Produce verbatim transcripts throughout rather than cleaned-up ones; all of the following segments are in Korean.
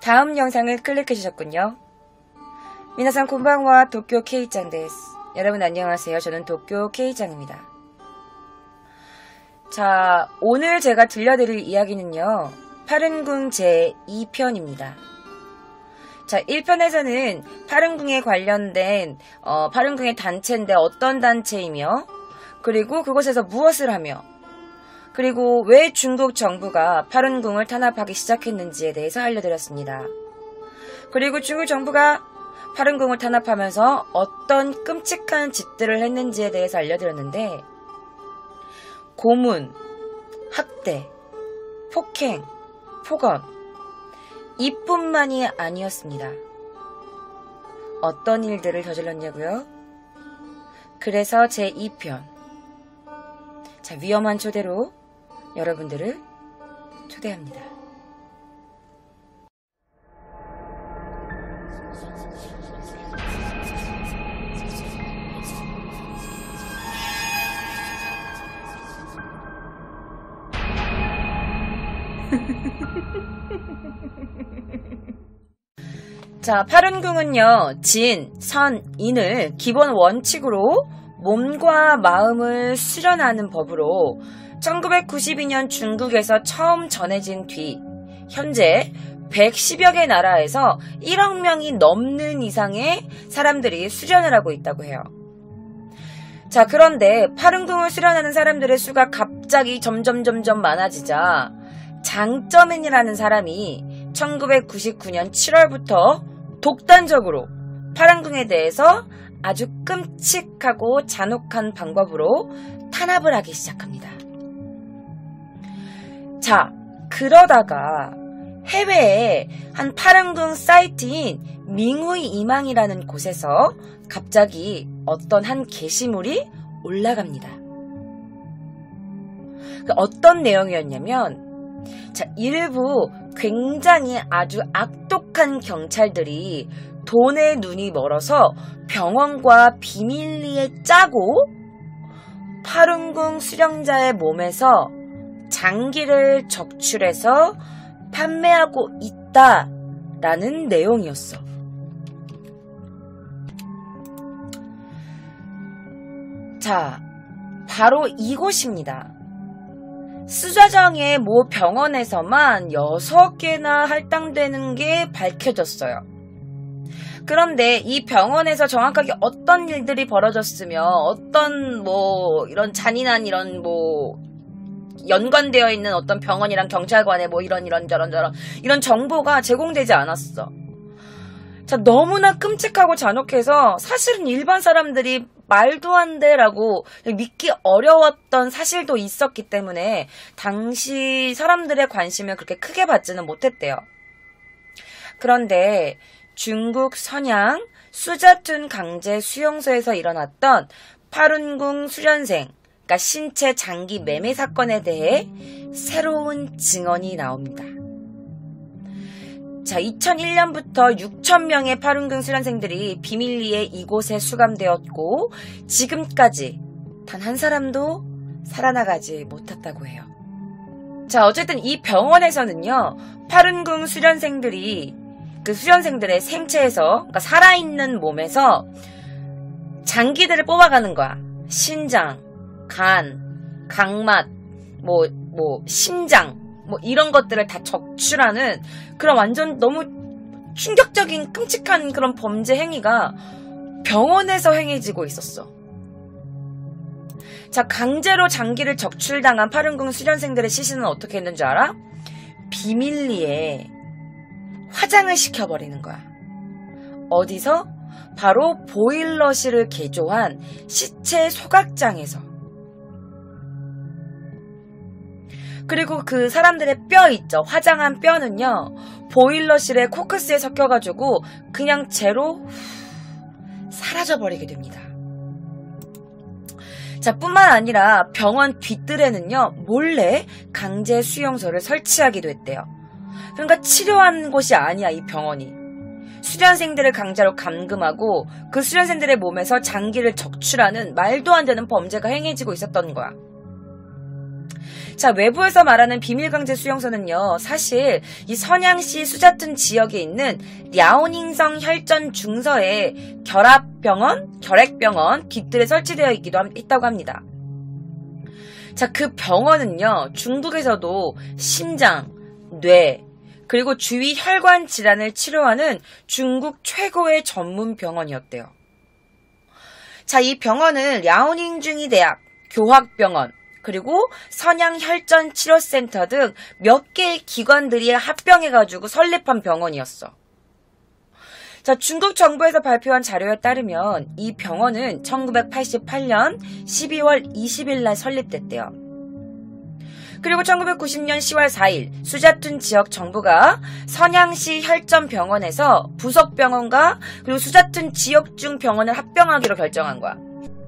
다음 영상을 클릭해 주셨군요. 미나상 곤방와 도쿄 K짱 데스. 여러분 안녕하세요. 저는 도쿄 K짱입니다. 자, 오늘 제가 들려드릴 이야기는요, 파른궁 제이 편입니다. 자, 일 편에서는 파른궁에 관련된 어, 파른궁의 단체인데 어떤 단체이며, 그리고 그곳에서 무엇을 하며, 그리고 왜 중국 정부가 파른궁을 탄압하기 시작했는지에 대해서 알려드렸습니다. 그리고 중국 정부가 파른궁을 탄압하면서 어떤 끔찍한 짓들을 했는지에 대해서 알려드렸는데, 고문, 학대, 폭행, 폭언, 이뿐만이 아니었습니다. 어떤 일들을 저질렀냐고요? 그래서 제이 편. 자, 위험한 초대로 여러분들을 초대합니다. 자, 파른궁은요, 진, 선, 인을 기본 원칙으로 몸과 마음을 수련하는 법으로 천구백구십이 년 중국에서 처음 전해진 뒤 현재 백십여 개 나라에서 일억 명이 넘는 이상의 사람들이 수련을 하고 있다고 해요. 자, 그런데 파른궁을 수련하는 사람들의 수가 갑자기 점점 점점 많아지자 장쩌맨이라는 사람이 천구백구십구 년 칠월부터 독단적으로 파른궁에 대해서 아주 끔찍하고 잔혹한 방법으로 탄압을 하기 시작합니다. 자, 그러다가 해외에 한 파른궁 사이트인 밍후이 이망이라는 곳에서 갑자기 어떤 한 게시물이 올라갑니다. 어떤 내용이었냐면, 자, 일부 굉장히 아주 악독한 경찰들이 돈에 눈이 멀어서 병원과 비밀리에 짜고 파른궁 수령자의 몸에서 장기를 적출해서 판매하고 있다라는 내용이었어. 자, 바로 이곳입니다. 수자정의 모 병원에서만 여섯 개나 할당되는 게 밝혀졌어요. 그런데 이 병원에서 정확하게 어떤 일들이 벌어졌으며 어떤 뭐 이런 잔인한 이런 뭐 연관되어 있는 어떤 병원이랑 경찰관의 뭐 이런 이런 저런 저런 이런 정보가 제공되지 않았어. 자, 너무나 끔찍하고 잔혹해서 사실은 일반 사람들이 말도 안 돼라고 믿기 어려웠던 사실도 있었기 때문에 당시 사람들의 관심을 그렇게 크게 받지는 못했대요. 그런데 중국 선양 수자툰 강제 수용소에서 일어났던 파른궁 수련생, 그러니까 신체 장기 매매 사건에 대해 새로운 증언이 나옵니다. 자, 이천일 년부터 육천 명의 파른궁 수련생들이 비밀리에 이곳에 수감되었고 지금까지 단 한 사람도 살아나가지 못했다고 해요. 자, 어쨌든 이 병원에서는요, 파른궁 수련생들이 그 수련생들의 생체에서, 그러니까 살아있는 몸에서 장기들을 뽑아가는 거야. 신장, 간, 각막, 뭐, 뭐, 심장, 뭐 이런 것들을 다 적출하는 그런 완전 너무 충격적인 끔찍한 그런 범죄 행위가 병원에서 행해지고 있었어. 자, 강제로 장기를 적출당한 파른궁 수련생들의 시신은 어떻게 했는 줄 알아? 비밀리에 화장을 시켜버리는 거야. 어디서? 바로 보일러실을 개조한 시체 소각장에서. 그리고 그 사람들의 뼈 있죠. 화장한 뼈는요, 보일러실에 코크스에 섞여가지고 그냥 재로 사라져버리게 됩니다. 자, 뿐만 아니라 병원 뒷뜰에는요, 몰래 강제 수용소를 설치하기도 했대요. 그러니까 치료하는 곳이 아니야, 이 병원이. 수련생들을 강제로 감금하고 그 수련생들의 몸에서 장기를 적출하는 말도 안 되는 범죄가 행해지고 있었던 거야. 자, 외부에서 말하는 비밀강제 수용소는요, 사실 이 선양시 수자툰 지역에 있는 랴오닝성 혈전 중서에 결합병원, 결핵병원 깃들에 설치되어 있기도 했다고 합니다. 자, 그 병원은요, 중국에서도 심장, 뇌, 그리고 주위 혈관 질환을 치료하는 중국 최고의 전문 병원이었대요. 자, 이 병원은 랴오닝중이 대학, 교학병원, 그리고 선양혈전치료센터 등 몇 개의 기관들이 합병해가지고 설립한 병원이었어. 자, 중국 정부에서 발표한 자료에 따르면 이 병원은 천구백팔십팔 년 십이월 이십일 날 설립됐대요. 그리고 천구백구십 년 시월 사일 수자툰 지역 정부가 선양시 혈전병원에서 부속병원과 그리고 수자툰 지역중 병원을 합병하기로 결정한 거야.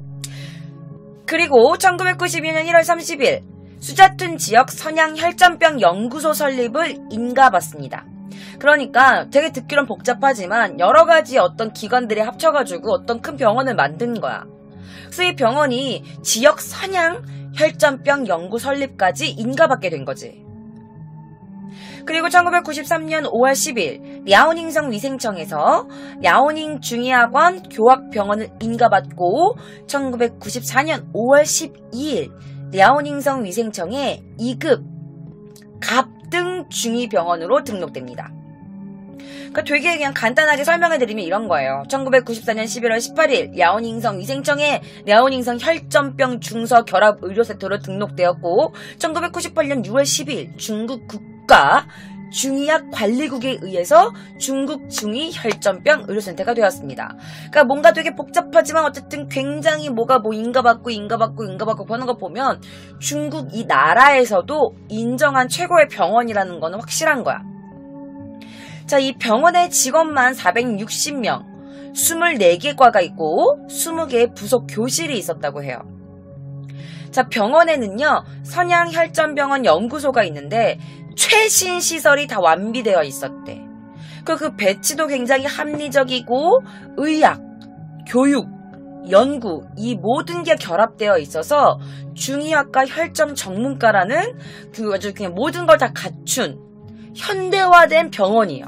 그리고 천구백구십이 년 일월 삼십일 수자툰 지역 선양혈전병 연구소 설립을 인가받습니다. 그러니까 되게 듣기론 복잡하지만 여러 가지 어떤 기관들이 합쳐가지고 어떤 큰 병원을 만든 거야. 그래서 이 병원이 지역 선양 혈전병 연구 설립까지 인가받게 된 거지. 그리고 천구백구십삼 년 오월 십일 랴오닝성 위생청에서 랴오닝 중의학원 교학병원을 인가받고 천구백구십사 년 오월 십이일 랴오닝성 위생청에 이 급 갑등 중의병원으로 등록됩니다. 그러니까 되게 그냥 간단하게 설명해드리면 이런 거예요. 천구백구십사 년 십일월 십팔일 랴오닝성 위생청에 랴오닝성 혈전병 중서 결합 의료센터로 등록되었고 천구백구십팔 년 유월 십일 중국 국가 중의학 관리국에 의해서 중국 중의 혈전병 의료센터가 되었습니다. 그러니까 뭔가 되게 복잡하지만 어쨌든 굉장히 뭐가 뭐 인가받고 인가받고 인가받고 보는 거 보면 중국 이 나라에서도 인정한 최고의 병원이라는 거는 확실한 거야. 자, 이 병원의 직원만 사백육십 명, 이십사 개 과가 있고 이십 개의 부속 교실이 있었다고 해요. 자, 병원에는요, 선양혈전병원 연구소가 있는데 최신 시설이 다 완비되어 있었대. 그리고 그 배치도 굉장히 합리적이고 의학, 교육, 연구 이 모든 게 결합되어 있어서 중의학과 혈전 전문가라는 그 아주 그냥 모든 걸 다 갖춘 현대화된 병원이에요.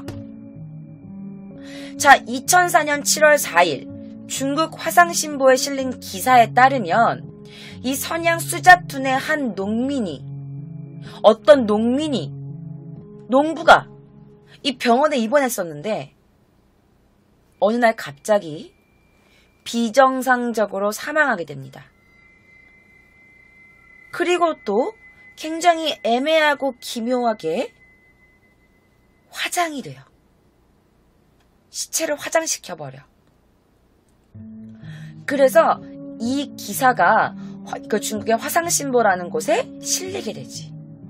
자, 이천사 년 칠월 사일 중국 화상신보에 실린 기사에 따르면 이 선양 수자툰의 한 농민이 어떤 농민이 농부가 이 병원에 입원했었는데 어느 날 갑자기 비정상적으로 사망하게 됩니다. 그리고 또 굉장히 애매하고 기묘하게 화장이 돼요. 시체를 화장시켜버려. 그래서 이 기사가 그 중국의 화상신보라는 곳에 실리게 되지.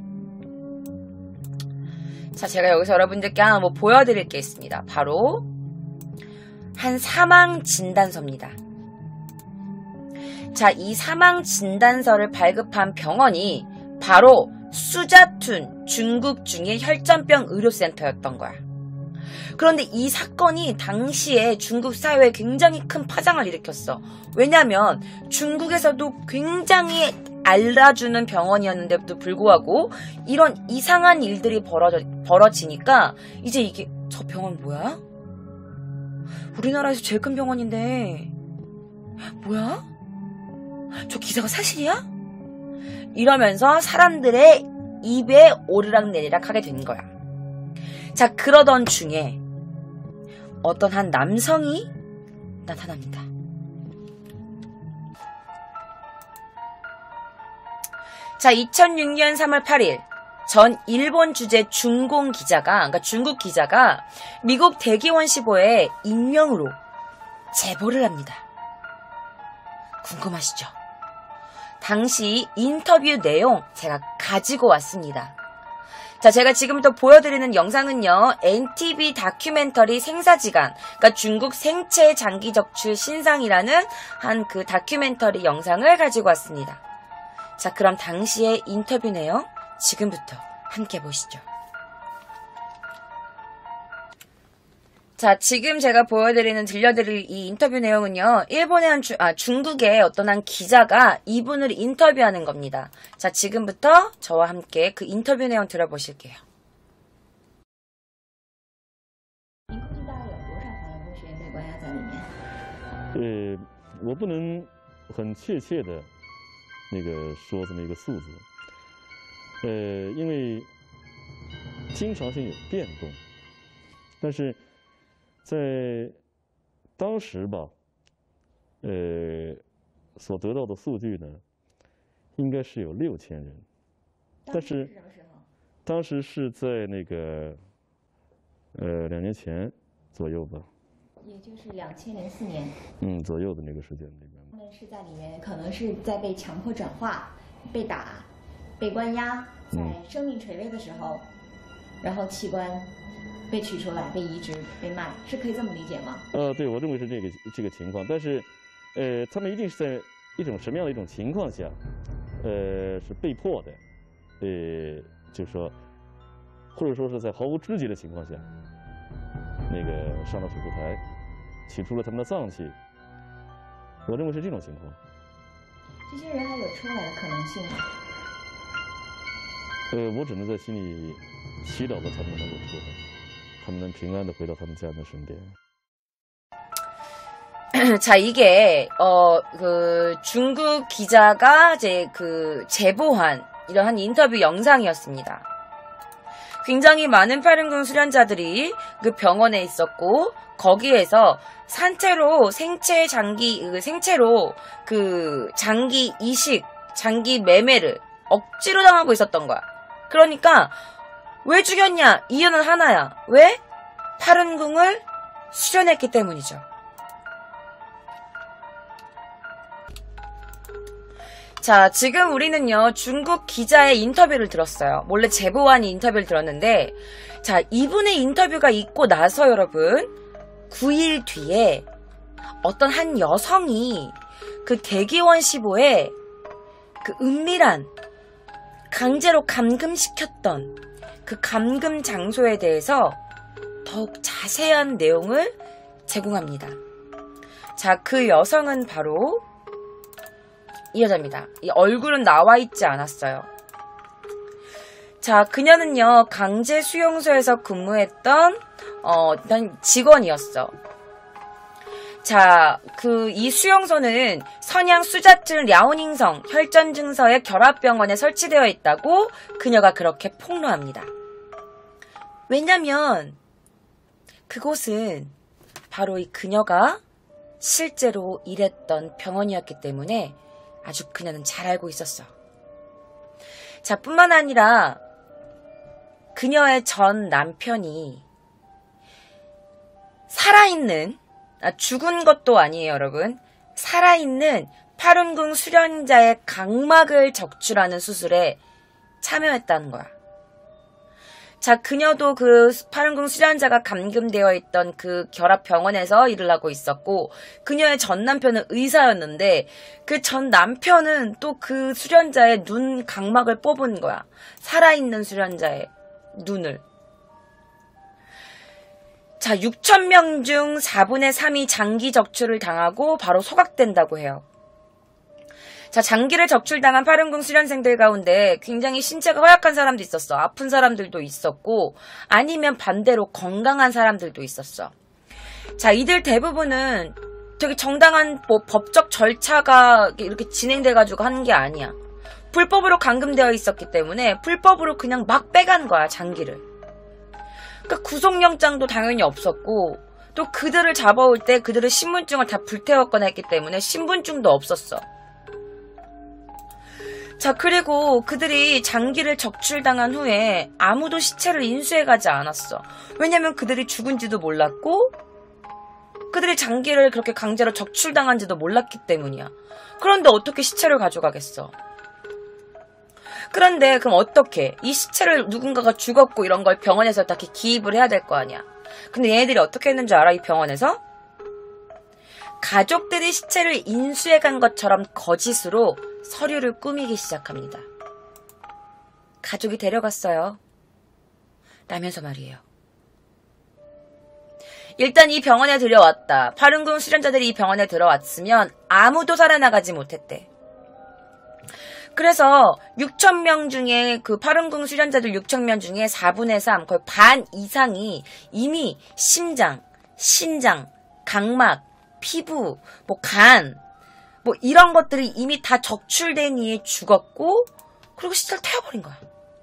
자, 제가 여기서 여러분들께 하나 뭐 보여드릴 게 있습니다. 바로 한 사망 진단서입니다. 자, 이 사망 진단서를 발급한 병원이 바로 수자툰 중국 중의 혈전병 의료센터였던 거야. 그런데 이 사건이 당시에 중국 사회에 굉장히 큰 파장을 일으켰어. 왜냐면 중국에서도 굉장히 알아주는 병원이었는데도 불구하고 이런 이상한 일들이 벌어져, 벌어지니까 이제 이게 저 병원 뭐야? 우리나라에서 제일 큰 병원인데 뭐야? 저 기사가 사실이야? 이러면서 사람들의 입에 오르락내리락 하게 된 거야. 자, 그러던 중에 어떤 한 남성이 나타납니다. 자, 이천육 년 삼월 팔일 전 일본 주재 중공 기자가, 그러니까 중국 기자가 미국 대기원시보에 익명으로 제보를 합니다. 궁금하시죠? 당시 인터뷰 내용 제가 가지고 왔습니다. 자, 제가 지금부터 보여드리는 영상은요, 엔티비 다큐멘터리 생사지간, 그러니까 중국 생체 장기 적출 신상이라는 한 그 다큐멘터리 영상을 가지고 왔습니다. 자, 그럼 당시의 인터뷰 내용 지금부터 함께 보시죠. 자, 지금 제가 보여드리는, 들려드릴 이 인터뷰 내용은요, 일본의 한, 주, 아, 중국의 어떤 한 기자가 이분을 인터뷰하는 겁니다. 자, 지금부터 저와 함께 그 인터뷰 내용 들어보실게요. 呃，我不能很确切的那个说这么一个数字，呃，因为经常性有变动，但是在当时吧，呃，所得到的数据呢，应该是有六千人，但是当时是在那个呃两年前左右吧。 也就是两千零四年， 嗯，左右的那个时间里面， 他们是在里面，可能是在被强迫转化、被打、被关押，在生命垂危的时候，嗯、然后器官被取出来、被移植、被卖，是可以这么理解吗？ 呃，对，我认为是这个这个情况，但是，呃，他们一定是在一种什么样的一种情况下，呃，是被迫的，呃，就是说，或者说是在毫无知觉的情况下，那个上了手术台。 取出了他们的脏器，我认为是这种情况。 这些人还有出来的可能性吗？ 呃，我只能在心里祈祷着他们能够出来，他们能平安的回到他们家人的身边。 자, 이게 어 그 중국 기자가 이제 그 제보한 이러한 인터뷰 영상이었습니다. 굉장히 많은 파룬궁 수련자들이 그 병원에 있었고 거기에서 산채로 생체 장기 생체로 그 장기 이식, 장기 매매를 억지로 당하고 있었던 거야. 그러니까 왜 죽였냐? 이유는 하나야. 왜? 파룬궁을 수련했기 때문이죠. 자, 지금 우리는요, 중국 기자의 인터뷰를 들었어요. 몰래 제보한 인터뷰를 들었는데, 자, 이분의 인터뷰가 있고 나서 여러분, 구 일 뒤에 어떤 한 여성이 그 대기원 십오에 그 은밀한 강제로 감금시켰던 그 감금 장소에 대해서 더욱 자세한 내용을 제공합니다. 자, 그 여성은 바로 이 여자입니다. 이 얼굴은 나와 있지 않았어요. 자, 그녀는요, 강제 수용소에서 근무했던, 어, 일단 직원이었어. 자, 그, 이 수용소는 선양 수자층 랴오닝성 혈전 증서의 결합병원에 설치되어 있다고 그녀가 그렇게 폭로합니다. 왜냐면, 그곳은 바로 이 그녀가 실제로 일했던 병원이었기 때문에 아주 그녀는 잘 알고 있었어. 자, 뿐만 아니라 그녀의 전 남편이 살아있는, 아, 죽은 것도 아니에요, 여러분. 살아있는 파룬궁 수련자의 각막을 적출하는 수술에 참여했다는 거야. 자, 그녀도 그 파룬궁 수련자가 감금되어 있던 그 결합병원에서 일을 하고 있었고, 그녀의 전 남편은 의사였는데, 그 전 남편은 또 그 수련자의 눈 각막을 뽑은 거야. 살아있는 수련자의 눈을. 자, 육천 명 중 사분의 삼이 장기 적출을 당하고 바로 소각된다고 해요. 자, 장기를 적출당한 파룬궁 수련생들 가운데 굉장히 신체가 허약한 사람도 있었어. 아픈 사람들도 있었고, 아니면 반대로 건강한 사람들도 있었어. 자, 이들 대부분은 되게 정당한 뭐 법적 절차가 이렇게 진행돼가지고 하는 게 아니야. 불법으로 감금되어 있었기 때문에 불법으로 그냥 막 빼간 거야, 장기를. 그러니까 구속영장도 당연히 없었고, 또 그들을 잡아올 때 그들의 신분증을 다 불태웠거나 했기 때문에 신분증도 없었어. 자, 그리고 그들이 장기를 적출당한 후에 아무도 시체를 인수해가지 않았어. 왜냐면 그들이 죽은지도 몰랐고 그들이 장기를 그렇게 강제로 적출당한지도 몰랐기 때문이야. 그런데 어떻게 시체를 가져가겠어? 그런데 그럼 어떻게? 이 시체를 누군가가 죽었고 이런 걸 병원에서 다 이렇게 기입을 해야 될 거 아니야. 근데 얘네들이 어떻게 했는지 알아? 이 병원에서? 가족들이 시체를 인수해간 것처럼 거짓으로 서류를 꾸미기 시작합니다. 가족이 데려갔어요. 라면서 말이에요. 일단 이 병원에 들여왔다. 파룬궁 수련자들이 이 병원에 들어왔으면 아무도 살아나가지 못했대. 그래서 육천 명 중에 그 파룬궁 수련자들 육천 명 중에 사분의 삼, 거의 반 이상이 이미 심장, 신장, 각막, 피부, 뭐 간, 뭐 이런 것들이 이미 다 적출되니 죽었고, 그리고 시체를 태워버린 거야.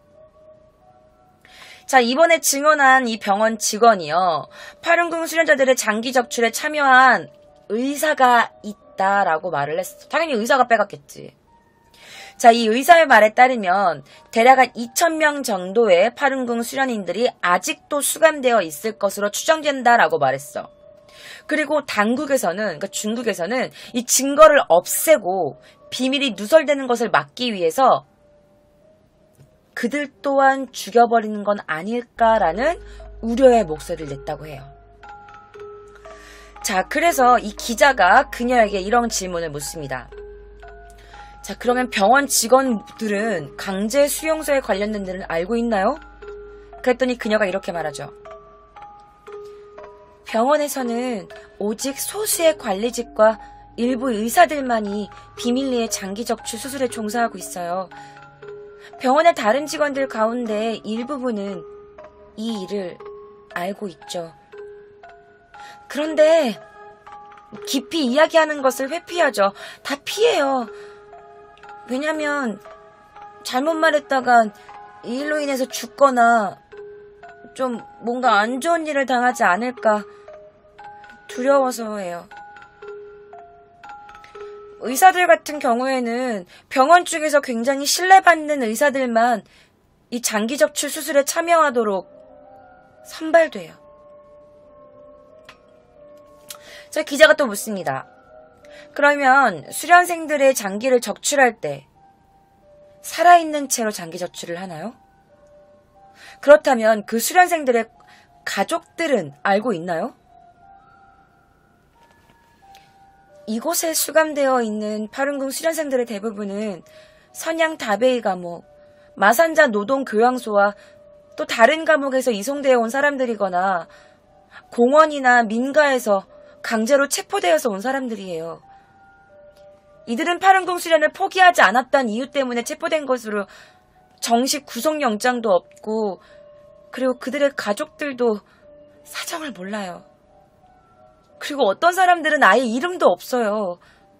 자, 이번에 증언한 이 병원 직원이요, 파룬궁 수련자들의 장기 적출에 참여한 의사가 있다라고 말을 했어. 당연히 의사가 빼갔겠지. 자, 이 의사의 말에 따르면 대략 한 이천 명 정도의 파룬궁 수련인들이 아직도 수감되어 있을 것으로 추정된다라고 말했어. 그리고 당국에서는, 그러니까 중국에서는 이 증거를 없애고 비밀이 누설되는 것을 막기 위해서 그들 또한 죽여버리는 건 아닐까라는 우려의 목소리를 냈다고 해요. 자, 그래서 이 기자가 그녀에게 이런 질문을 묻습니다. 자, 그러면 병원 직원들은 강제 수용소에 관련된 일은 알고 있나요? 그랬더니 그녀가 이렇게 말하죠. 병원에서는 오직 소수의 관리직과 일부 의사들만이 비밀리에 장기 적출 수술에 종사하고 있어요. 병원의 다른 직원들 가운데 일부분은 이 일을 알고 있죠. 그런데 깊이 이야기하는 것을 회피하죠. 다 피해요. 왜냐면 잘못 말했다가 이 일로 인해서 죽거나 좀 뭔가 안 좋은 일을 당하지 않을까 두려워서예요. 의사들 같은 경우에는 병원 쪽에서 굉장히 신뢰받는 의사들만 이 장기 적출 수술에 참여하도록 선발돼요. 저 기자가 또 묻습니다. 그러면 수련생들의 장기를 적출할 때 살아있는 채로 장기 적출을 하나요? 그렇다면 그 수련생들의 가족들은 알고 있나요? 이곳에 수감되어 있는 파룬궁 수련생들의 대부분은 선양 다베이 감옥, 마산자 노동교양소와 또 다른 감옥에서 이송되어 온 사람들이거나 공원이나 민가에서 강제로 체포되어서 온 사람들이에요. 이들은 파룬궁 수련을 포기하지 않았던 이유 때문에 체포된 것으로 정식 구속영장도 없고, 그리고 그들의 가족들도 사정을 몰라요. 그리고 어떤 사람들은 아예 이름도 없어요.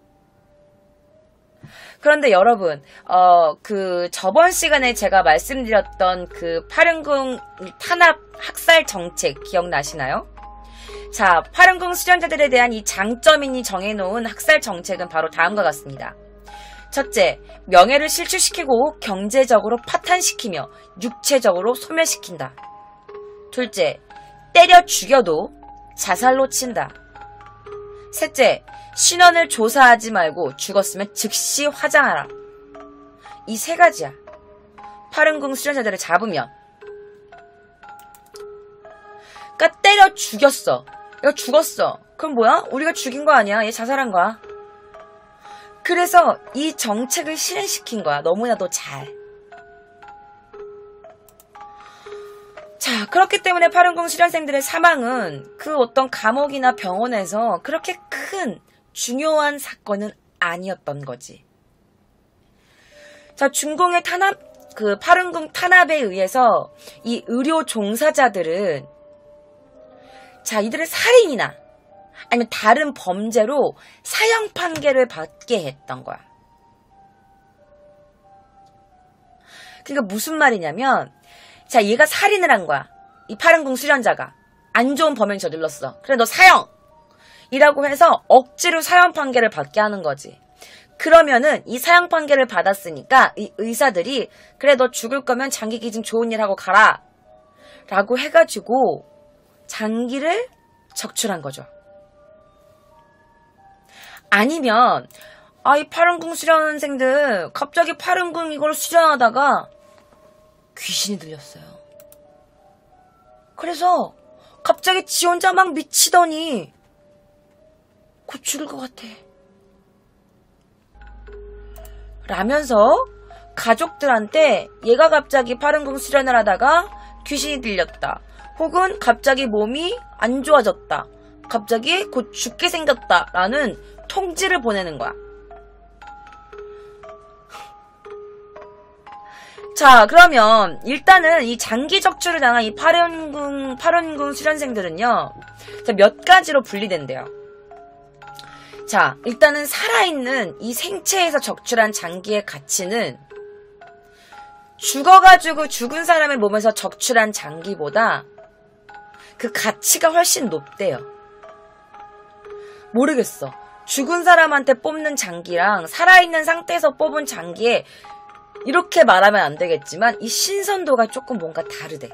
그런데 여러분, 어, 그 저번 시간에 제가 말씀드렸던 그 파룬궁 탄압 학살 정책 기억나시나요? 자, 파룬궁 수련자들에 대한 이 장점인이 정해놓은 학살 정책은 바로 다음과 같습니다. 첫째, 명예를 실추시키고 경제적으로 파탄시키며 육체적으로 소멸시킨다. 둘째, 때려 죽여도 자살로 친다. 셋째, 신원을 조사하지 말고 죽었으면 즉시 화장하라. 이 세 가지야. 파룬궁 수련자들을 잡으면. 그러니까 때려 죽였어. 얘가 죽었어. 그럼 뭐야? 우리가 죽인 거 아니야. 얘 자살한 거야. 그래서 이 정책을 실행시킨 거야. 너무나도 잘. 자, 그렇기 때문에 파룬궁 수련생들의 사망은 그 어떤 감옥이나 병원에서 그렇게 큰 중요한 사건은 아니었던 거지. 자, 중공의 탄압, 그 파룬궁 탄압에 의해서 이 의료 종사자들은 자, 이들을 살인이나 아니면 다른 범죄로 사형 판결을 받게 했던 거야. 그러니까 무슨 말이냐면, 자, 얘가 살인을 한 거야. 이 파룬궁 수련자가. 안 좋은 범행 저질렀어. 그래, 너 사형! 이라고 해서 억지로 사형 판결을 받게 하는 거지. 그러면은 이 사형 판결을 받았으니까 이 의사들이 그래, 너 죽을 거면 장기 기증 좋은 일 하고 가라. 라고 해가지고 장기를 적출한 거죠. 아니면 아, 이 파룬궁 수련생들 갑자기 파룬궁 이걸 수련하다가 귀신이 들렸어요. 그래서 갑자기 지 혼자 막 미치더니 곧 죽을 것 같아. 라면서 가족들한테 얘가 갑자기 파룬궁 수련을 하다가 귀신이 들렸다. 혹은 갑자기 몸이 안 좋아졌다. 갑자기 곧 죽게 생겼다. 라는 통지를 보내는 거야. 자, 그러면 일단은 이 장기 적출을 당한 이 파련궁, 파련궁 수련생들은요, 자, 몇 가지로 분리된대요. 자, 일단은 살아있는 이 생체에서 적출한 장기의 가치는 죽어가지고 죽은 사람의 몸에서 적출한 장기보다 그 가치가 훨씬 높대요. 모르겠어. 죽은 사람한테 뽑는 장기랑 살아있는 상태에서 뽑은 장기에 이렇게 말하면 안 되겠지만 이 신선도가 조금 뭔가 다르대.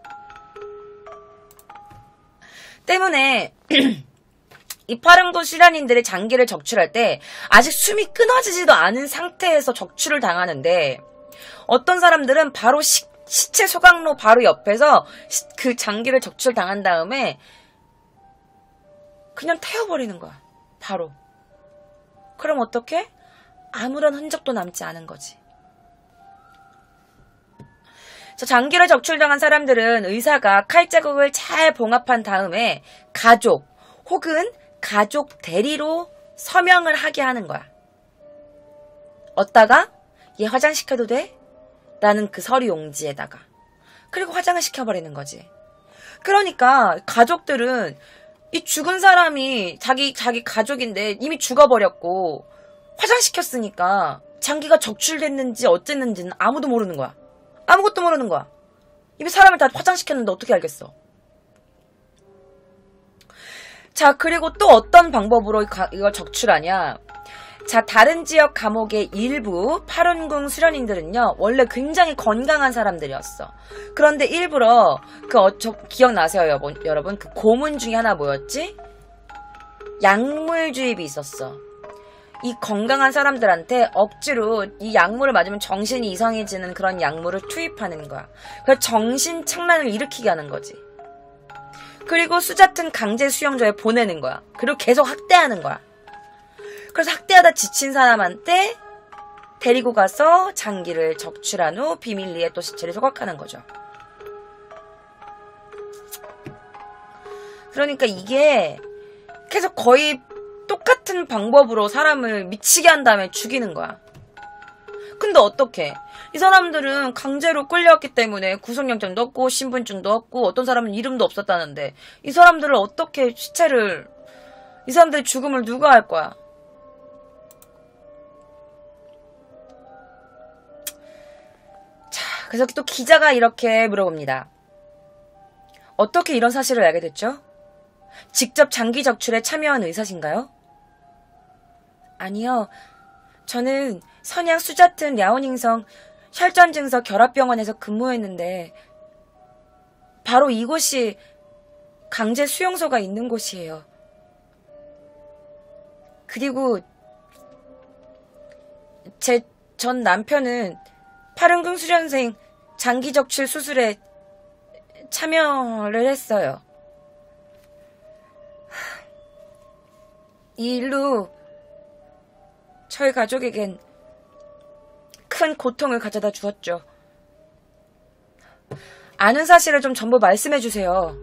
때문에 이 파른궁 수련인들의 장기를 적출할 때 아직 숨이 끊어지지도 않은 상태에서 적출을 당하는데 어떤 사람들은 바로 시, 시체 소각로 바로 옆에서 시, 그 장기를 적출 당한 다음에 그냥 태워버리는 거야. 바로. 그럼 어떡해? 아무런 흔적도 남지 않은 거지. 자, 장기를 적출당한 사람들은 의사가 칼자국을 잘 봉합한 다음에 가족 혹은 가족 대리로 서명을 하게 하는 거야. 어디다가? 얘 화장시켜도 돼? 라는 그 서류 용지에다가. 그리고 화장을 시켜버리는 거지. 그러니까 가족들은 이 죽은 사람이 자기 자기 가족인데 이미 죽어버렸고 화장시켰으니까 장기가 적출됐는지 어쨌는지는 아무도 모르는 거야. 아무것도 모르는 거야. 이미 사람을 다 화장시켰는데 어떻게 알겠어? 자, 그리고 또 어떤 방법으로 이걸 적출하냐? 자, 다른 지역 감옥의 일부 파룬궁 수련인들은요, 원래 굉장히 건강한 사람들이었어. 그런데 일부러, 그, 어, 저, 기억나세요, 여러분? 여러분? 그 고문 중에 하나 뭐였지? 약물 주입이 있었어. 이 건강한 사람들한테 억지로 이 약물을 맞으면 정신이 이상해지는 그런 약물을 투입하는 거야. 그래서 정신 착란을 일으키게 하는 거지. 그리고 수자튼 강제 수용소에 보내는 거야. 그리고 계속 학대하는 거야. 그래서 학대하다 지친 사람한테 데리고 가서 장기를 적출한 후 비밀리에 또 시체를 소각하는 거죠. 그러니까 이게 계속 거의 똑같은 방법으로 사람을 미치게 한 다음에 죽이는 거야. 근데 어떡해? 이 사람들은 강제로 끌려왔기 때문에 구속영장도 없고 신분증도 없고 어떤 사람은 이름도 없었다는데 이 사람들을 어떻게 시체를 이 사람들의 죽음을 누가 할 거야? 자, 그래서 또 기자가 이렇게 물어봅니다. 어떻게 이런 사실을 알게 됐죠? 직접 장기 적출에 참여한 의사신가요? 아니요. 저는 선양 수자튼 랴오닝성 혈전증서 결합병원에서 근무했는데 바로 이곳이 강제 수용소가 있는 곳이에요. 그리고 제 전 남편은 파룬궁 수련생 장기 적출 수술에 참여를 했어요. 이 일로 저희 가족에겐 큰 고통을 가져다 주었죠. 아는 사실을 좀 전부 말씀해 주세요.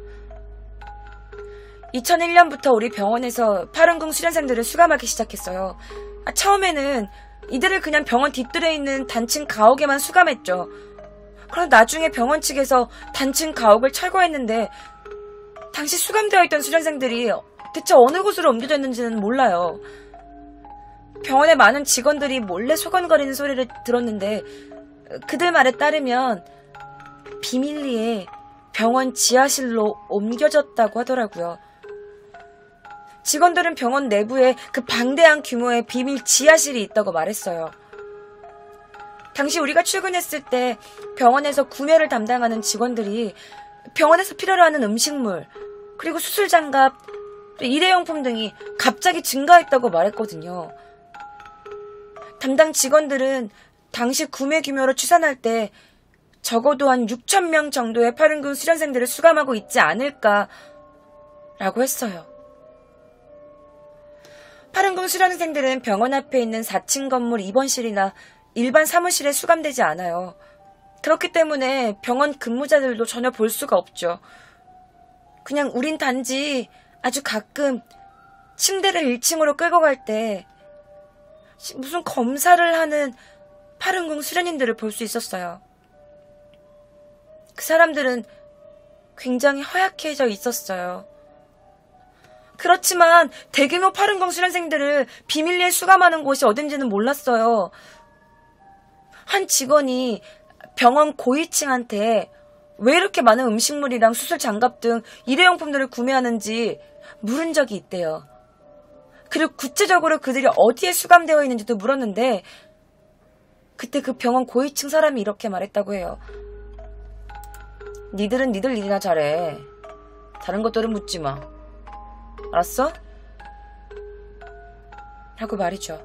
이천일 년부터 우리 병원에서 파룬궁 수련생들을 수감하기 시작했어요. 아, 처음에는 이들을 그냥 병원 뒷뜰에 있는 단층 가옥에만 수감했죠. 그런데 나중에 병원 측에서 단층 가옥을 철거했는데 당시 수감되어 있던 수련생들이 대체 어느 곳으로 옮겨졌는지는 몰라요. 병원의 많은 직원들이 몰래 소곤거리는 소리를 들었는데 그들 말에 따르면 비밀리에 병원 지하실로 옮겨졌다고 하더라고요. 직원들은 병원 내부에 그 방대한 규모의 비밀 지하실이 있다고 말했어요. 당시 우리가 출근했을 때 병원에서 구매를 담당하는 직원들이 병원에서 필요로 하는 음식물, 그리고 수술장갑, 일회용품 등이 갑자기 증가했다고 말했거든요. 담당 직원들은 당시 구매 규모로 추산할 때 적어도 한 육천 명 정도의 파룬궁 수련생들을 수감하고 있지 않을까라고 했어요. 파룬궁 수련생들은 병원 앞에 있는 사 층 건물 입원실이나 일반 사무실에 수감되지 않아요. 그렇기 때문에 병원 근무자들도 전혀 볼 수가 없죠. 그냥 우린 단지 아주 가끔 침대를 일 층으로 끌고 갈 때 무슨 검사를 하는 파룬궁 수련인들을 볼 수 있었어요. 그 사람들은 굉장히 허약해져 있었어요. 그렇지만 대규모 파룬궁 수련생들을 비밀리에 수감하는 곳이 어딘지는 몰랐어요. 한 직원이 병원 고위층한테 왜 이렇게 많은 음식물이랑 수술 장갑 등 일회용품들을 구매하는지 물은 적이 있대요. 그리고 구체적으로 그들이 어디에 수감되어 있는지도 물었는데 그때 그 병원 고위층 사람이 이렇게 말했다고 해요. 니들은 니들 일이나 잘해. 다른 것들은 묻지 마. 알았어? 라고 말이죠.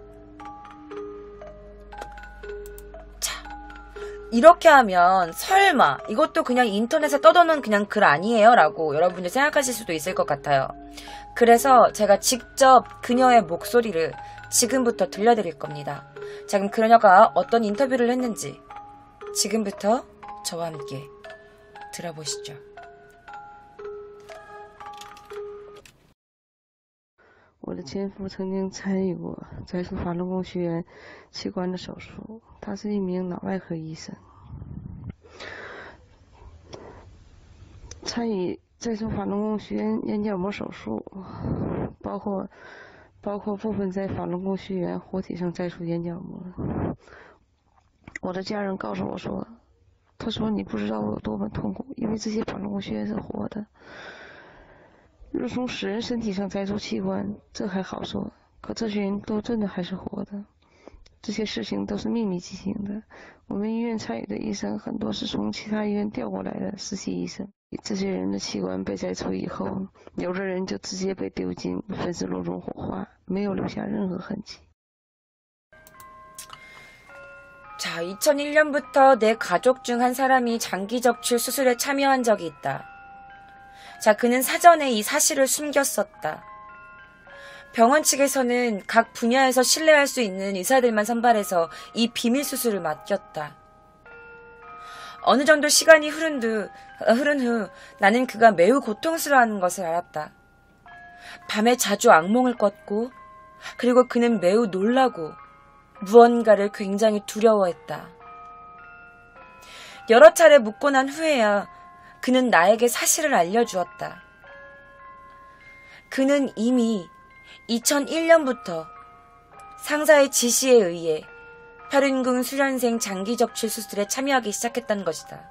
자, 이렇게 하면 설마 이것도 그냥 인터넷에 떠도는 그냥 글 아니에요? 라고 여러분들 생각하실 수도 있을 것 같아요. 그래서 제가 직접 그녀의 목소리를 지금부터 들려드릴 겁니다. 자, 그럼 그녀가 어떤 인터뷰를 했는지 지금부터 저와 함께 들어보시죠. 我的前夫曾经参与过摘除法轮功学员器官的手术，他是一名脑外科医生。参与摘除法轮功学员眼角膜手术，包括包括部分在法轮功学员活体上摘除眼角膜。我的家人告诉我说，他说你不知道我有多么痛苦，因为这些法轮功学员是活的。 若从死人身体上摘除器官，这还好说，可这些人都真的还是活的。这些事情都是秘密进行的。我们医院参与的医生很多是从其他医院调过来的实习医生。这些人的器官被摘除以后，有的人就直接被丢进焚尸炉中火化，没有留下任何痕迹。 자, 이천일 년부터 내 가족 중 한 사람이 장기 적출 수술에 참여한 적이 있다. 자, 그는 사전에 이 사실을 숨겼었다. 병원 측에서는 각 분야에서 신뢰할 수 있는 의사들만 선발해서 이 비밀 수술을 맡겼다. 어느 정도 시간이 흐른, 두, 흐른 후 나는 그가 매우 고통스러워하는 것을 알았다. 밤에 자주 악몽을 꿨고 그리고 그는 매우 놀라고 무언가를 굉장히 두려워했다. 여러 차례 묻고 난 후에야 그는 나에게 사실을 알려주었다. 그는 이미 이천일 년부터 상사의 지시에 의해 파룬궁 수련생 장기 적출 수술에 참여하기 시작했다는 것이다.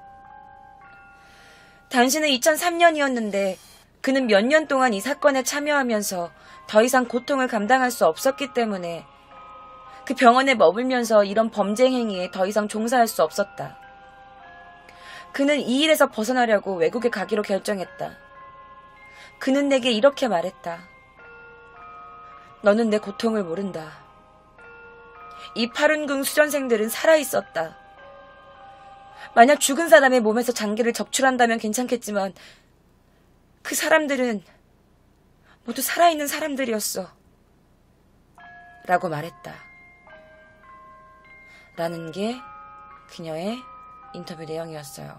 당시는 이천삼 년이었는데 그는 몇 년 동안 이 사건에 참여하면서 더 이상 고통을 감당할 수 없었기 때문에 그 병원에 머물면서 이런 범죄 행위에 더 이상 종사할 수 없었다. 그는 이 일에서 벗어나려고 외국에 가기로 결정했다. 그는 내게 이렇게 말했다. 너는 내 고통을 모른다. 이 파룬궁 수련생들은 살아있었다. 만약 죽은 사람의 몸에서 장기를 적출한다면 괜찮겠지만 그 사람들은 모두 살아있는 사람들이었어. 라고 말했다. 라는 게 그녀의 인터뷰 내용이었어요.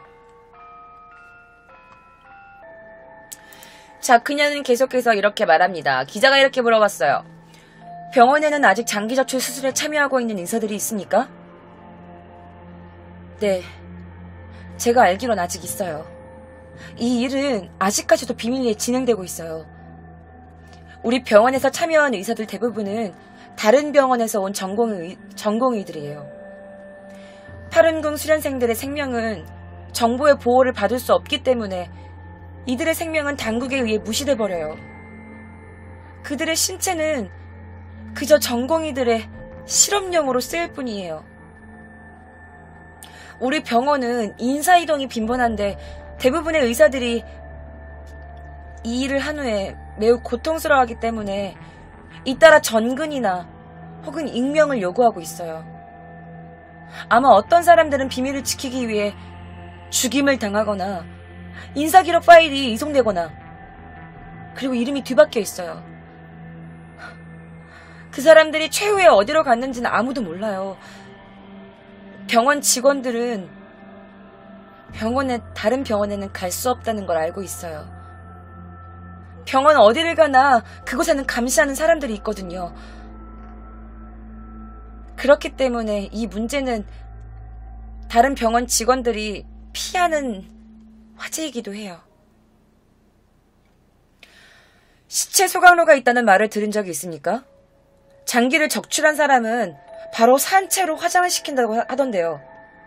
자, 그녀는 계속해서 이렇게 말합니다. 기자가 이렇게 물어봤어요. 병원에는 아직 장기 적출 수술에 참여하고 있는 인사들이 있습니까? 네, 제가 알기론 아직 있어요. 이 일은 아직까지도 비밀리에 진행되고 있어요. 우리 병원에서 참여한 의사들 대부분은 다른 병원에서 온 전공의, 전공의들이에요. 파룬궁 수련생들의 생명은 정부의 보호를 받을 수 없기 때문에 이들의 생명은 당국에 의해 무시돼 버려요. 그들의 신체는 그저 전공의들의 실험용으로 쓰일 뿐이에요. 우리 병원은 인사이동이 빈번한데 대부분의 의사들이 이 일을 한 후에 매우 고통스러워하기 때문에 잇따라 전근이나 혹은 익명을 요구하고 있어요. 아마 어떤 사람들은 비밀을 지키기 위해 죽임을 당하거나 인사기록 파일이 이송되거나 그리고 이름이 뒤바뀌어 있어요. 그 사람들이 최후에 어디로 갔는지는 아무도 몰라요. 병원 직원들은 병원에, 다른 병원에는 갈 수 없다는 걸 알고 있어요. 병원 어디를 가나 그곳에는 감시하는 사람들이 있거든요. 그렇기 때문에 이 문제는 다른 병원 직원들이 피하는 화제이기도 해요. 시체 소각로가 있다는 말을 들은 적이 있습니까? 장기를 적출한 사람은 바로 산채로 화장을 시킨다고 하던데요.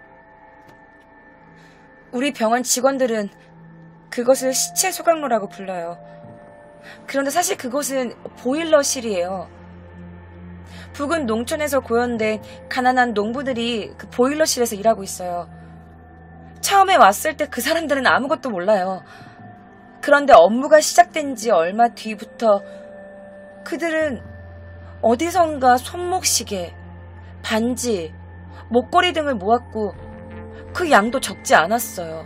우리 병원 직원들은 그것을 시체 소각로라고 불러요. 그런데 사실 그곳은 보일러실이에요. 부근 농촌에서 고연된 가난한 농부들이 그 보일러실에서 일하고 있어요. 처음에 왔을 때 그 사람들은 아무것도 몰라요. 그런데 업무가 시작된 지 얼마 뒤부터 그들은 어디선가 손목시계, 반지, 목걸이 등을 모았고 그 양도 적지 않았어요.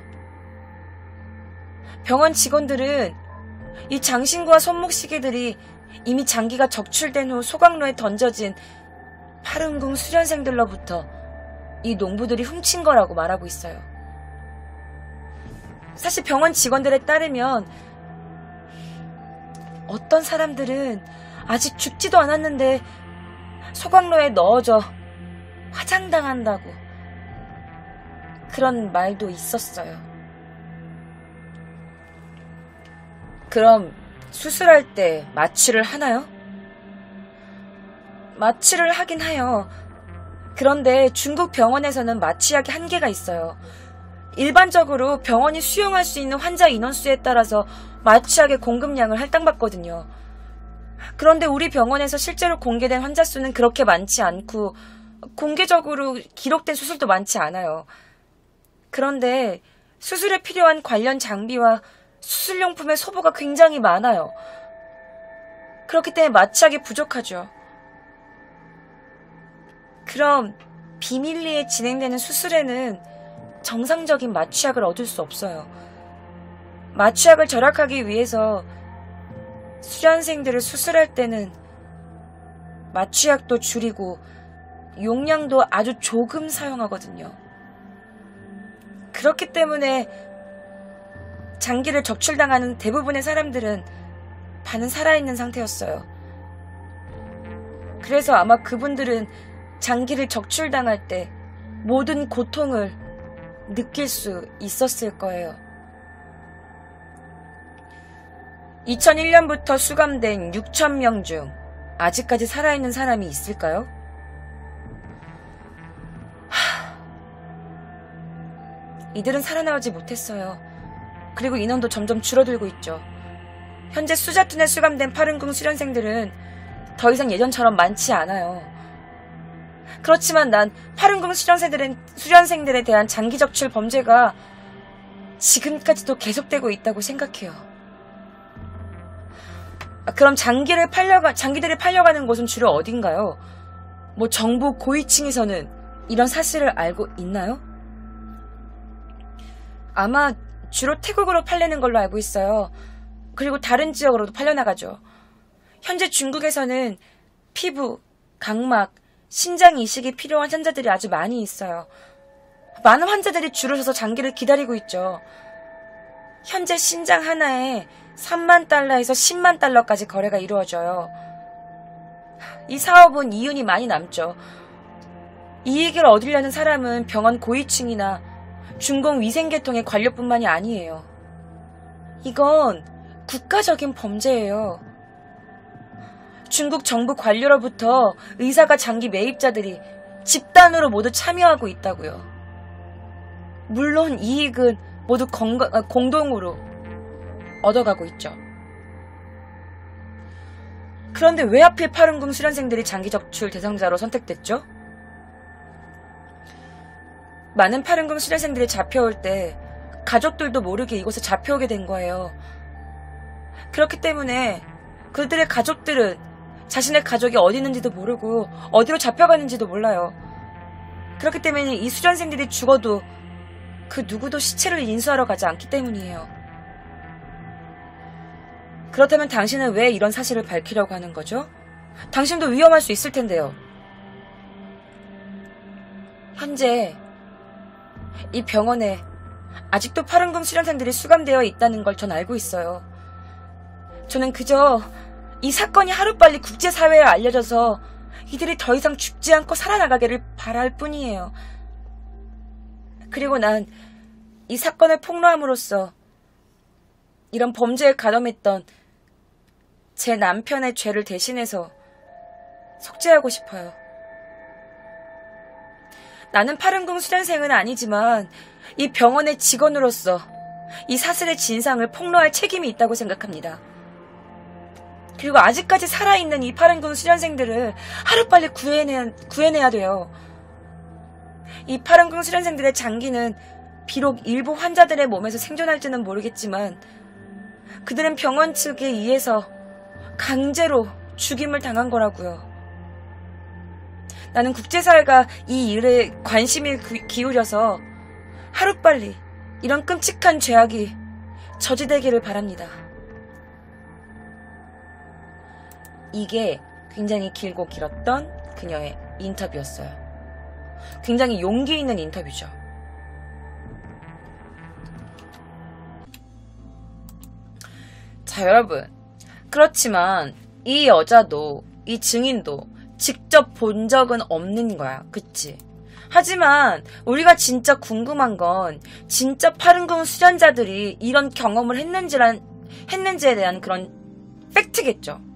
병원 직원들은 이 장신구와 손목시계들이 이미 장기가 적출된 후 소각로에 던져진 파룬궁 수련생들로부터 이 농부들이 훔친 거라고 말하고 있어요. 사실 병원 직원들에 따르면 어떤 사람들은 아직 죽지도 않았는데 소각로에 넣어져 화장당한다고 그런 말도 있었어요. 그럼 수술할 때 마취를 하나요? 마취를 하긴 해요. 그런데 중국 병원에서는 마취약이 한계가 있어요. 일반적으로 병원이 수용할 수 있는 환자 인원수에 따라서 마취약의 공급량을 할당받거든요. 그런데 우리 병원에서 실제로 공개된 환자 수는 그렇게 많지 않고 공개적으로 기록된 수술도 많지 않아요. 그런데 수술에 필요한 관련 장비와 수술용품의 소모가 굉장히 많아요. 그렇기 때문에 마취약이 부족하죠. 그럼 비밀리에 진행되는 수술에는 정상적인 마취약을 얻을 수 없어요. 마취약을 절약하기 위해서 수련생들을 수술할 때는 마취약도 줄이고 용량도 아주 조금 사용하거든요. 그렇기 때문에 장기를 적출당하는 대부분의 사람들은 반은 살아있는 상태였어요. 그래서 아마 그분들은 장기를 적출당할 때 모든 고통을 느낄 수 있었을 거예요. 이천일 년부터 수감된 육천 명 중 아직까지 살아있는 사람이 있을까요? 하... 이들은 살아나오지 못했어요. 그리고 인원도 점점 줄어들고 있죠. 현재 수자툰에 수감된 파룬궁 수련생들은 더 이상 예전처럼 많지 않아요. 그렇지만 난 파룬궁 수련생들은, 수련생들에 대한 장기 적출 범죄가 지금까지도 계속되고 있다고 생각해요. 아, 그럼 장기를 팔려가, 장기들을 팔려가는 곳은 주로 어딘가요? 뭐 정부 고위층에서는 이런 사실을 알고 있나요? 아마 주로 태국으로 팔리는 걸로 알고 있어요. 그리고 다른 지역으로도 팔려나가죠. 현재 중국에서는 피부, 각막, 신장 이식이 필요한 환자들이 아주 많이 있어요. 많은 환자들이 줄을 서서 장기를 기다리고 있죠. 현재 신장 하나에 삼만 달러에서 십만 달러까지 거래가 이루어져요. 이 사업은 이윤이 많이 남죠. 이익을 얻으려는 사람은 병원 고위층이나 중공위생계통의 관료뿐만이 아니에요. 이건 국가적인 범죄예요. 중국 정부 관료로부터 의사가 장기 매입자들이 집단으로 모두 참여하고 있다고요. 물론 이익은 모두 건강, 공동으로 얻어가고 있죠. 그런데 왜 하필 파룬궁 수련생들이 장기 적출 대상자로 선택됐죠? 많은 파룬궁 수련생들이 잡혀올 때 가족들도 모르게 이곳에 잡혀오게 된 거예요. 그렇기 때문에 그들의 가족들은 자신의 가족이 어디 있는지도 모르고 어디로 잡혀가는지도 몰라요. 그렇기 때문에 이 수련생들이 죽어도 그 누구도 시체를 인수하러 가지 않기 때문이에요. 그렇다면 당신은 왜 이런 사실을 밝히려고 하는 거죠? 당신도 위험할 수 있을 텐데요. 현재 이 병원에 아직도 파룬궁 수련생들이 수감되어 있다는 걸 전 알고 있어요. 저는 그저 이 사건이 하루빨리 국제사회에 알려져서 이들이 더 이상 죽지 않고 살아나가기를 바랄 뿐이에요. 그리고 난 이 사건을 폭로함으로써 이런 범죄에 가담했던 제 남편의 죄를 대신해서 속죄하고 싶어요. 나는 파룬궁 수련생은 아니지만 이 병원의 직원으로서 이 사슬의 진상을 폭로할 책임이 있다고 생각합니다. 그리고 아직까지 살아있는 이 파룬궁 수련생들을 하루빨리 구해내야, 구해내야 돼요. 이 파룬궁 수련생들의 장기는 비록 일부 환자들의 몸에서 생존할지는 모르겠지만 그들은 병원 측에 의해서 강제로 죽임을 당한 거라고요. 나는 국제사회가 이 일에 관심을 기울여서 하루빨리 이런 끔찍한 죄악이 저지되기를 바랍니다. 이게 굉장히 길고 길었던 그녀의 인터뷰였어요. 굉장히 용기 있는 인터뷰죠. 자, 여러분. 그렇지만 이 여자도 이 증인도 직접 본 적은 없는 거야. 그치? 하지만 우리가 진짜 궁금한 건 진짜 파룬궁 수련자들이 이런 경험을 했는지란, 했는지에 대한 그런 팩트겠죠.